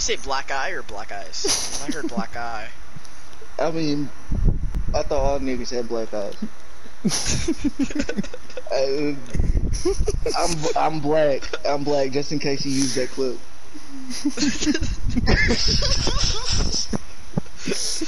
say black eye or black eyes? I heard black eye. I mean, I thought all niggas had black eyes. I'm black. I'm black. Just in case you use that clip.